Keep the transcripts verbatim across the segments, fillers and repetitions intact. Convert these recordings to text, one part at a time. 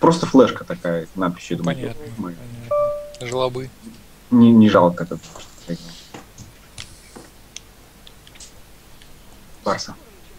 просто флешка такая, надпись. Ну, понятно, думаю, понятно. Жлобы. Не, не жалко это. Барса.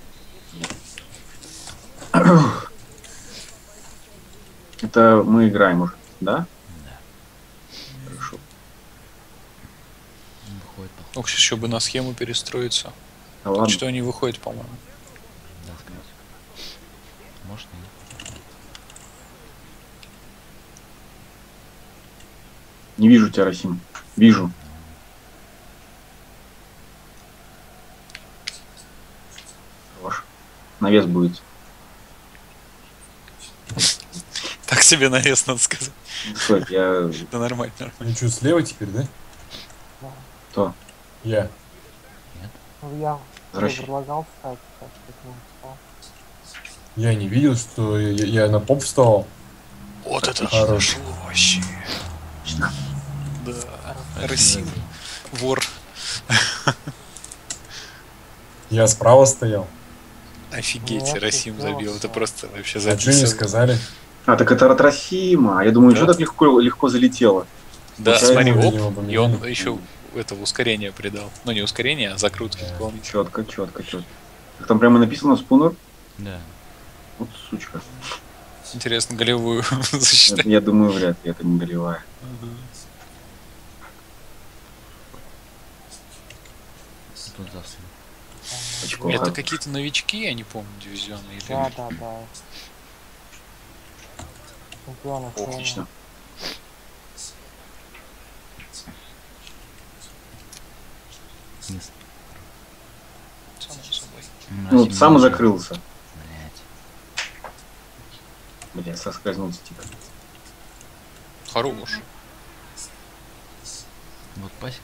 Это мы играем уже, да? Да. Хорошо. Выходит, походу. Ох, сейчас еще бы на схему перестроиться. Да Так ладно. что они выходят, по-моему. Да, сказать. Может и. Не вижу тебя, Расим. Вижу. Хорош. Навес будет. Так себе навес, надо сказать. Что, я... Да нормально, нормально. Ну что, слева теперь, да? Кто? Я. Ну, я Возвращай. предлагал встать, так как не встал. Я не видел, что я, я- я на поп встал. Вот это Хорош. зашло вообще. Отлично. Да. Расим. Вор. Я справа стоял. Офигеть, Нет, Расим ты забил. сделал, Это да. просто вообще А что не записывал. сказали? А, так это от Расима. Я думаю, Да. что так легко, легко залетело? Да, Случайно, смотри, видимо, оп, поменяли. и он еще это ускорение придал. Ну не ускорение, а закрутки Да. дополнительные. Четко, четко, четко. Так там прямо написано спунер? Да. Вот сучка. Интересно, голевую Это, засчитать. я думаю, вряд ли это не голевая. Тут засно. Очко. Это хат. какие-то новички, я не помню, дивизионы или... Да, да, да. Чемпионы О, отлично. Вниз. Само собой. Ну, Расим сам ниже. закрылся. Блять. Бля, соскользнул стик. Хорош. Вот пасек.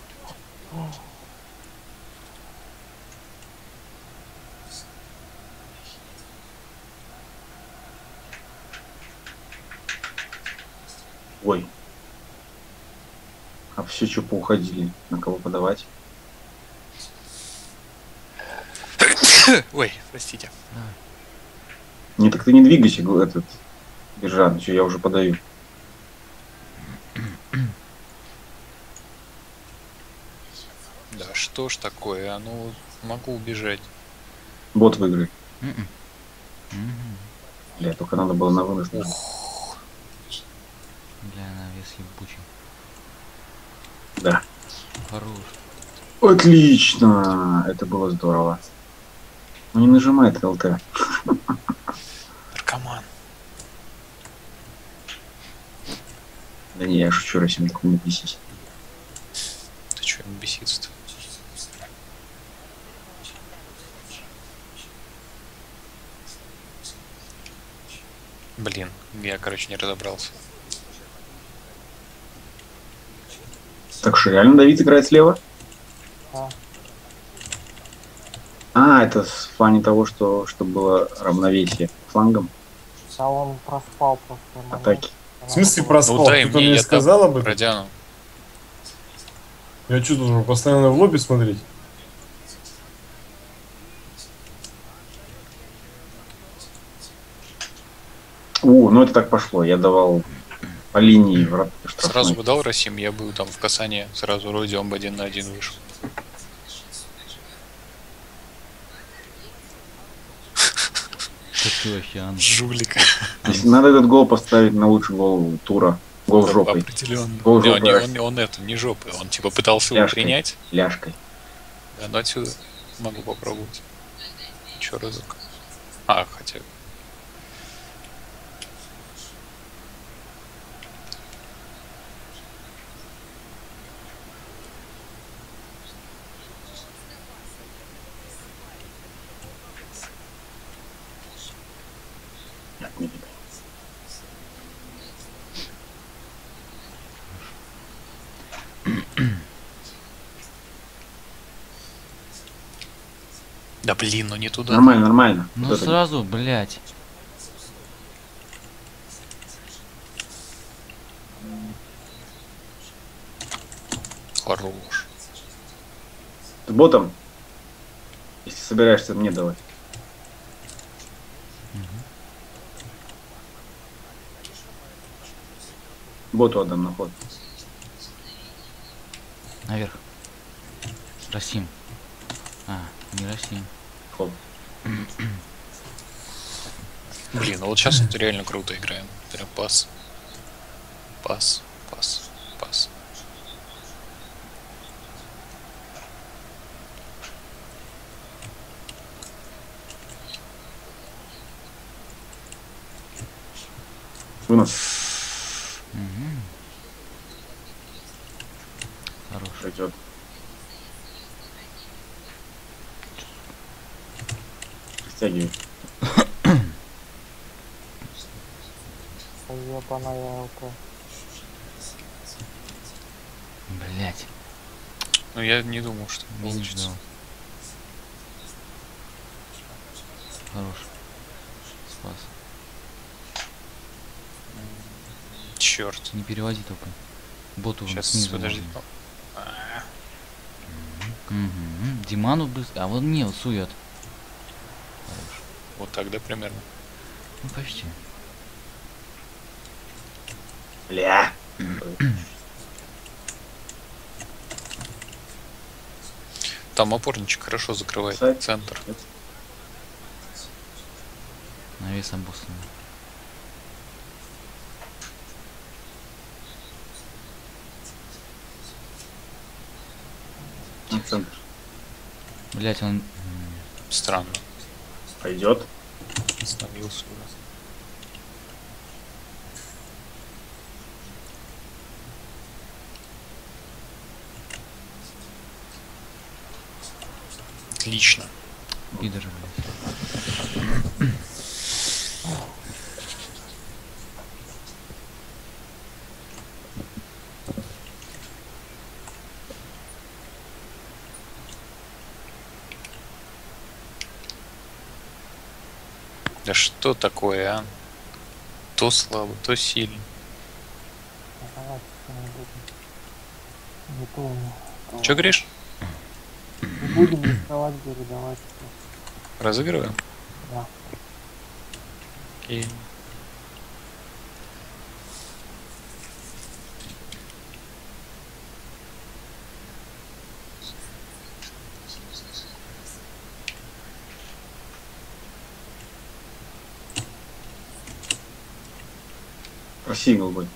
Ой. А все что поуходили? На кого подавать? Ой, простите. Не, так ты не двигайся, г- этот Бержан, все, я уже подаю. Да что ж такое, а ну могу убежать. Бот выиграй. Мгм. Мгм. Бля, только надо было на вынос. нажать. Ух, Бля, навес ебучий. Да. Хорош. Отлично! Это было здорово. Ну не нажимает ЛТ. наркоман. Да не, я шучу, Расим, такой не бесись. Ты чё, ему бесится-то? Блин, я, короче, не разобрался. Так что, реально Давид играет слева? Да. А, это в плане того, что, что было равновесие флангом Да он проспал просто момент. атаки. В смысле Надо было- проспал? Ну дай Кто-то мне, мне я сказал там об этом? продяну. Я что, должен постоянно в лобби смотреть? О, ну это так пошло. Я давал по линии врат штрафной. Сразу бы дал Расим, я бы там в касание сразу Родион бы один на один вышел. Что ты вообще, Ан? Жулик. Если надо этот гол поставить на лучший гол тура. Гол жопой. Определенно. Гол Не, он, не- жопой. он, он это, не жопы. Он типа пытался его Ляжкой. принять. Ляжкой. Да, но отсюда могу попробовать. Еще разок. А, хотя. Нет, не видно. Да блин, ну не туда. Нормально, нормально. Ну Вот это. сразу, блять. Хорош. С ботом. Если собираешься мне давать. Боту отдам на ход. Наверх. Росим. А, не Росим. Хоп. Блин, ну вот сейчас вот реально круто играем. Прям пас. Пас, пас, пас. Вынос. Угу. Хорош. Пойдет. Растягивай. Ебаная ЛП. Блять. Ну я не думал, что Не получится. ждал. Хорош. Спас. Черт. Не переводи только. Боту Сейчас, снизу подожди. можно. А, Угу. Диману быстро. А вот не, вот сует. Хорош. Вот так, да, примерно. Ну почти. Бля. Там опорничек хорошо закрывает Сайт. центр. Навес обоссанный. На центр. Блять, он. Странно. Пойдет. Остановился уже. Отлично. Пидор, блять. Да что такое, а? То слабо, то сильно. Ну, давайте не будем. Не помню. Че говоришь? Не будем рисковать, говорю, давайте. Разыгрываем? Да. И... Просигнал бы.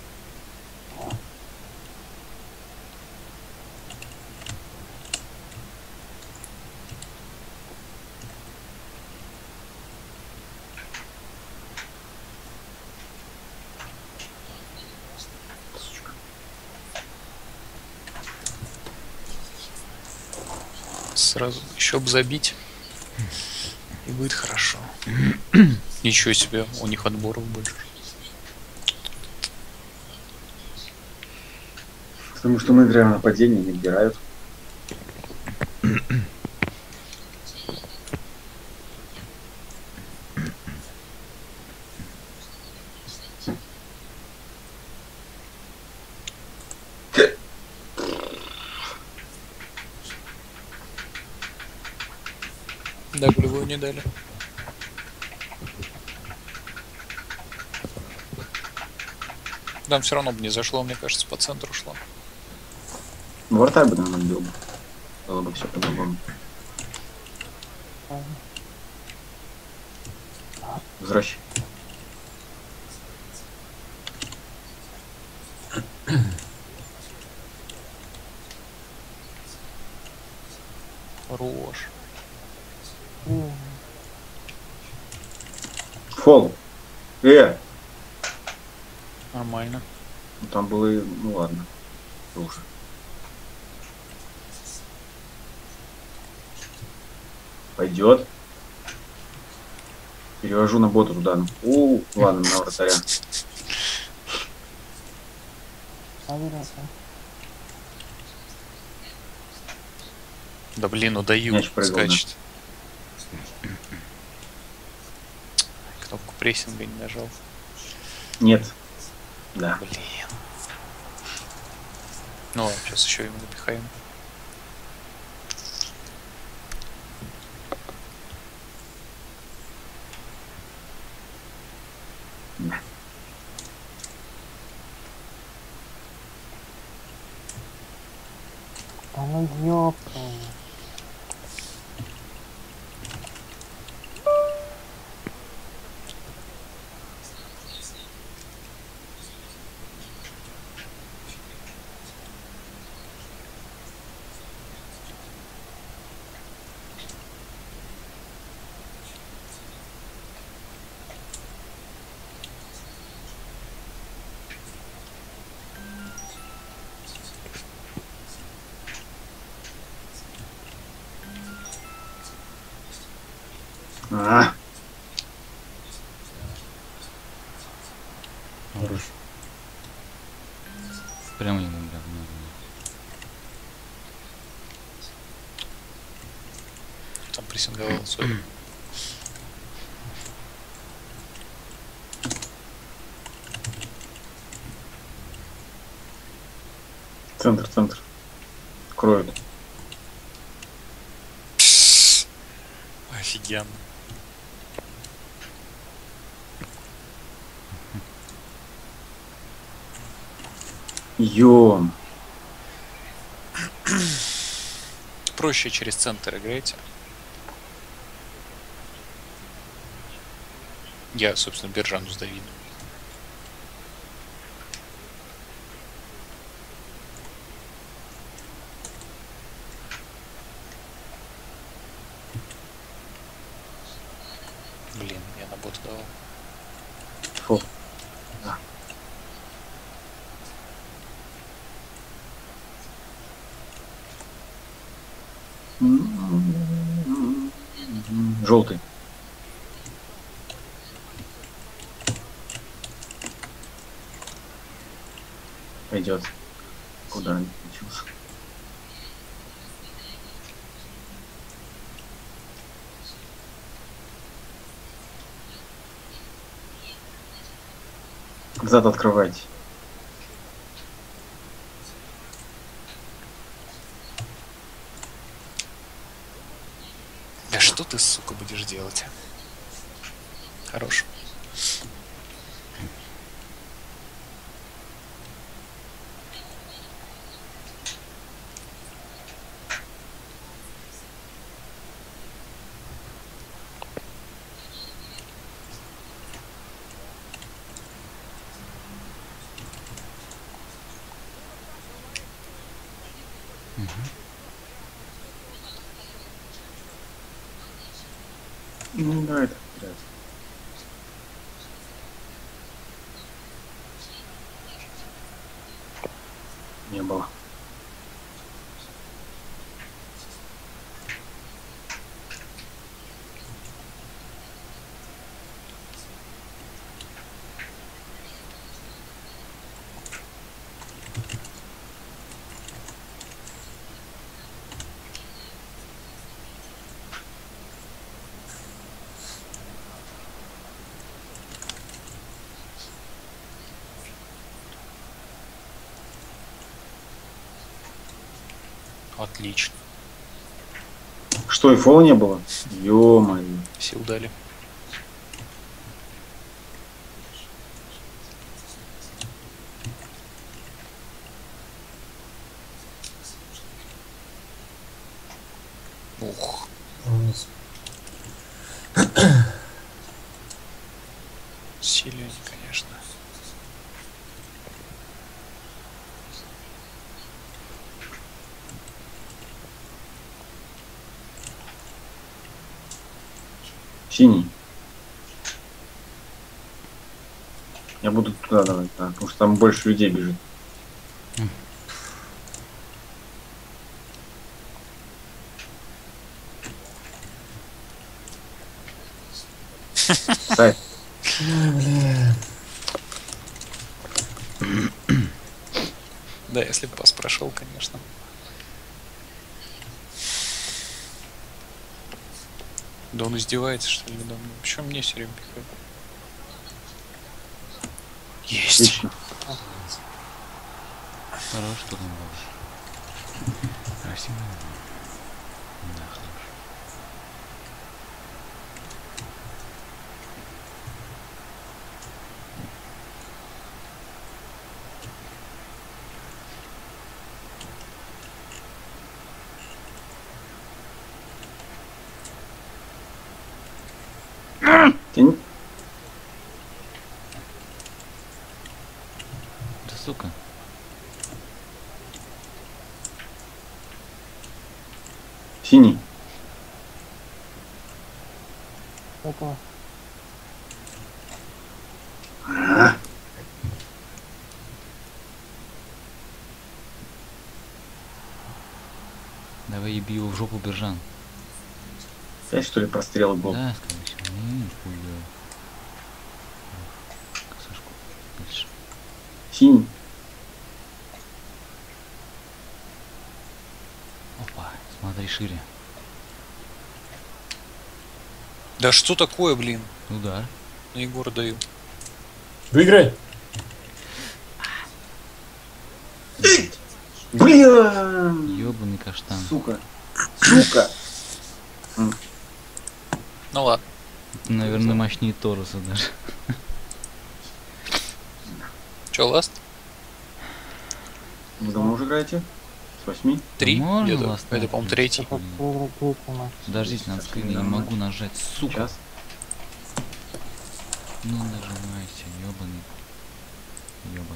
Сразу еще бы забить. И будет хорошо. Ничего себе, у них отборов больше. Потому что мы играем нападение, не отбирают. Да, голевую не дали. Там все равно бы не зашло, мне кажется, по центру шло. Ну, вратарь бы нам отбил бы. Было бы все по-другому. Возвращай. Хорош. М, Фол. Э! Нормально. Ну, там было и... Ну ладно. Уже. Пойдет. Перевожу на бота туда. У, ладно, на вратаря. Наверное, Да блин, ну даю, Мяч прыгал, да. скачет. Кнопку прессинга не нажал. Нет. Да. Блин. Ну ладно, сейчас еще ему напихаем. Да ну ёпта. А, Хорош. Прям ему, бля, в ноги. Там прессинговал, сори. центр, центр. Кроют. Офигенно. Ём. Проще через центр играйте. Я, собственно, Бержану сдавил. Блин, я на бота давал. Фу. Да. Желтый. Пойдет. Куда он включился? Зад открывайте. Да что ты, сука, будешь делать? Хорош. Ну да, это вперед. Не было. Отлично. Что, и фола не было? Ё-моё. Сил дали. Ух. Вниз. Сильный, конечно. Синий. Я буду туда давать, да, потому что там больше людей бежит. Сайт. Да, если бы пас прошел, конечно. Да он издевается, что ли, да? Почему мне все время пихает? Есть. Отлично. Хорош, что там было. Красиво. Да, хорошо. сука. Синий. Этого. А, Давай еби его в жопу, Бержан. Опять что ли прострел был? Да, скорее всего. Не, хуя. Сашку. Дальше. Синий. Опа, смотри шире. Да что такое, блин? Удар. На Егора даю. Выиграй! Блин! Ёбаный каштан. Сука. Сука. Ну ладно. Это, наверное, мощнее Торуса даже. Че, ласт? Вы давно уже играете? С восьми? Три? Можно где-то? ласт Это, по-моему, нахуй? третий. Это выиграть третий матч. Подождите, надо скрин, я не могу нажать, сука. Сейчас. Ну нажимайте, ёбаный. Ёба.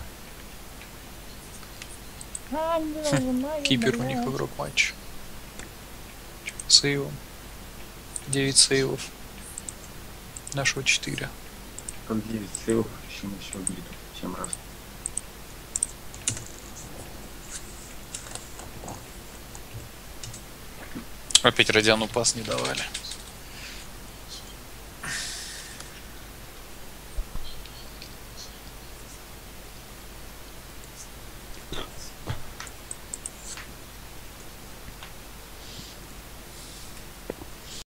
Кипер у них игрок матча. Чё, по сейвам? девять сейвов. Нашего четыре. Как девять сейвов, еще мы все убили тут семь раз. Опять Радиану пас не давали.